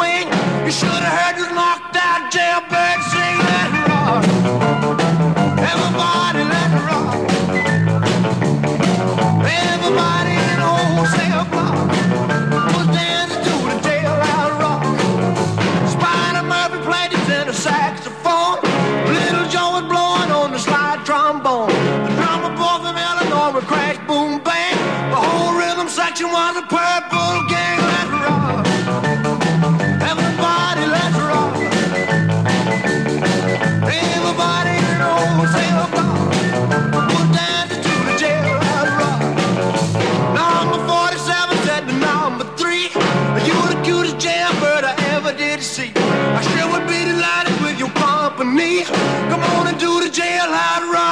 swing. You should have heard this knocked out jailbird sing. Let it rock. Everybody let it rock. Everybody in the wholesale block was dancing to the jailhouse rock. Spider Murphy played his tenor saxophone. Little Joe was blowing on the slide trombone. The drummer boy from Illinois would crash, boom, bang. The whole rhythm section was a purple gang. Let's rock. Everybody, let's rock. Everybody in the wholesale block was dancing to the jailhouse rock. Number 47 said to number 3, you're the cutest jailbird I ever did see. I sure would be delighted with your company. Come on and do the jailhouse rock.